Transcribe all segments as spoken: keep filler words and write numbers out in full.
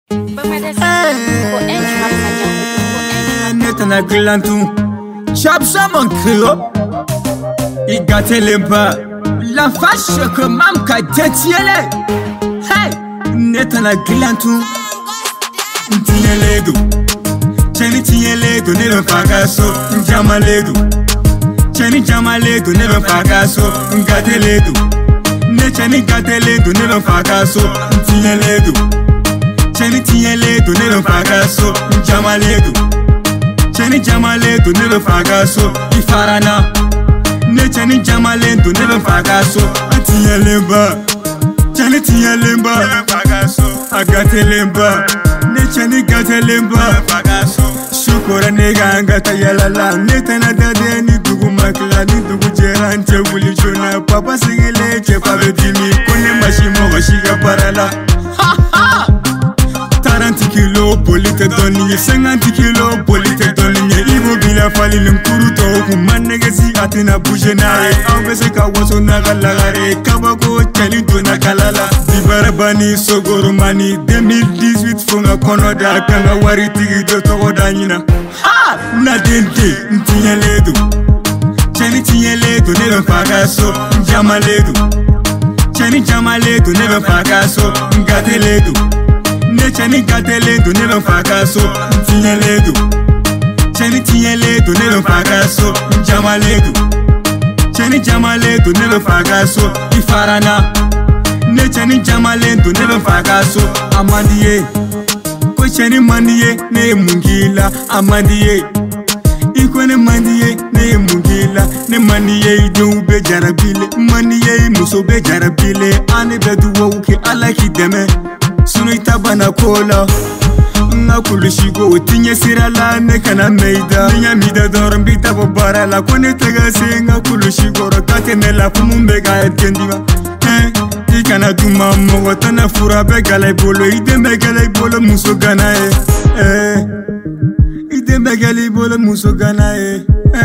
Netana glantou, chap ça mon créo. Il gâte les bas, la fâche que mam ka détiele. Hey, netana glantou, tiens les dos, tiens tiens les dos, ne me fagasso, jama les dos, tiens jama les dos, ne me fagasso, gâte les dos, ne tiens gâte les dos, ne me fagasso, tiens les dos. Cheni tiye ledo ne me fagaso, jama ledo. Cheni jama ledo ne me fagaso, ifarana. Ne cheni jama ledo ne me fagaso, tiye lemba. Cheni tiye lemba ne me fagaso, agate lemba. Ne cheni gate lemba ne me fagaso. Shukura nega angata yalala, ne tena dade ni dugu makla ni dugu jeran che wuli jona. Papa sigile che pabe dimi, kone mashimo washiga parala. Ha ha! quarante kilos polite doni cinquante kilos polite doni ibo bila fali l'nkuru to kuma negesi atina bujena ambese ka waso na galagare kabako chali dona kalala dibara bani sogoro mani deux mille dix-huit fonga konoda kanga wari tigi do to danyina ha na dente ntinya ledo chani tinya ledo ne me fagaso jama ledo chani jama ledo ne me fagaso ngate ledo. Ne cheni gate ledo ne me fagaso, tiye ledo. Cheni tiye ledo ne me fagaso, jama ledo. Cheni jama ledo ne me fagaso, ifarana. Ne cheni jama ledo ne me fagaso, amandiye. Ko cheni mandiye ne mungila, amandiye. Iko ne mandiye ne mungila, ne mandiye idun be jarabile, mandiye muso be jarabile, ane bedu woke alaki deme. Sunu itabana kola nga kulushigo tinye sirala ne kana meida nya mida doron bita bobara la kone tega singa kulushigo rokate ne la kumumbe ga etkendiba eh ikana duma mo tana fura be galay bolo ide me galay bolo muso gana eh eh ide me galay bolo muso gana eh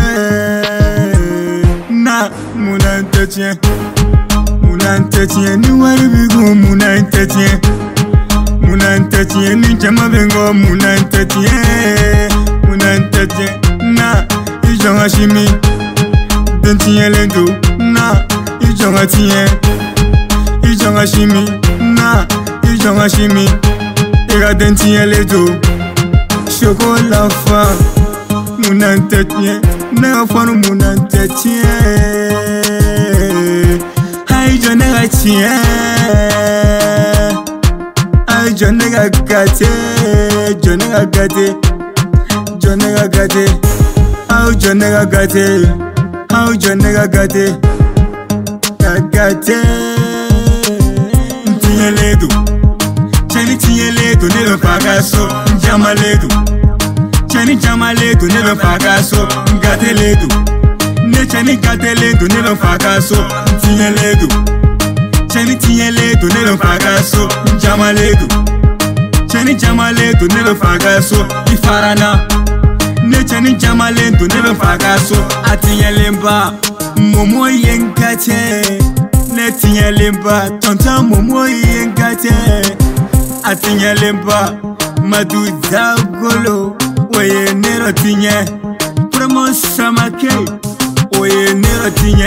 eh na munante tien munante tien ni wari bigo munante tien. Munante tien ni jama bengo munante tien munante tien na ijonga shimi dentien lendo na ijonga tien ijonga shimi na ijonga shimi ega dentien lendo chocolat fa munante tien na fa munante tien hay jona tien. Johnny gagate, Johnny gagate, Johnny gagate, how Johnny gagate, how Johnny gagate, gagate. Tiye ledo, cheni tiye ledo ne me fagaso, jama ledo, cheni jama ledo ne me fagaso, gate ledo, ne cheni gate ledo ne me fagaso, tiye ledo. Cheni tiye ledo ne me fagaso, jama ledo. Cheni jama ledo ne me fagaso, ifarana. Ne cheni jama ledo ne me fagaso, atiye lemba. Momo yengate, ne tiye lemba. Tonta momo yengate, atiye lemba. Madu zagolo, oye nero tiye. Promo samake, oye nero tiye.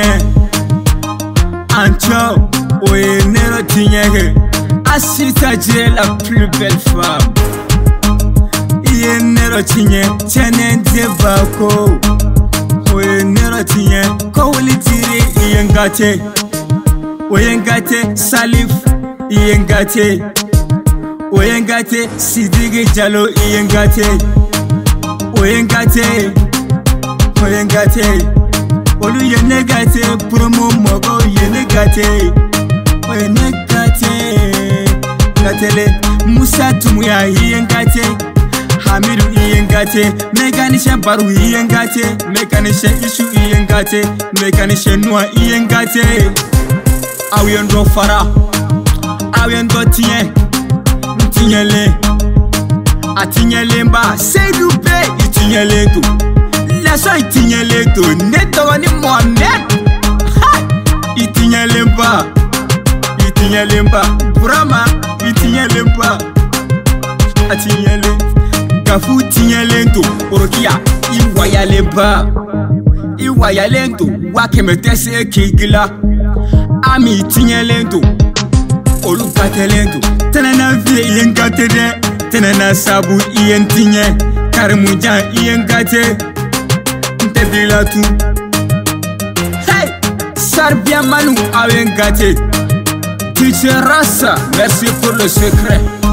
Ancho. Oye nero tinyege, Asita J la plus belle femme. Iye nero tinye, tiene debako. Oye nero tinye, ko wuli tiri iye ngate. Oye ngate Salif iye ngate. Oye ngate Sidiki Jalo iye ngate. Oye ngate, oye ngate. Olu ye negate, promo mogo ye negate. Oye negate, gatele Musa Tumuya iye ngate. Hamidu iye ngate, Mekanisha Baru iye ngate, Mekanisha Ishu iye ngate, Mekanisha Noa iye ngate. Awiyondo fara, awiyondo tiye, tiye le, atiye lemba, Seydou Bey itiye ledo. Lasso itiye ledo, neto ni Mohamed. Itiye lemba. Itiye lemba, Brahma, itiye lemba. atinyele Gafu tinyele nto Orokia iwayale ba Iwayale nto Wakemetese kigila Ami tinyele nto Olukatele nto Tenana vie yengate de Tenana sabu iyen tinye Karimujan iyen gate Ntebila tu Hey Sarbia Manu awen gate Teacher Rassa, merci pour le secret.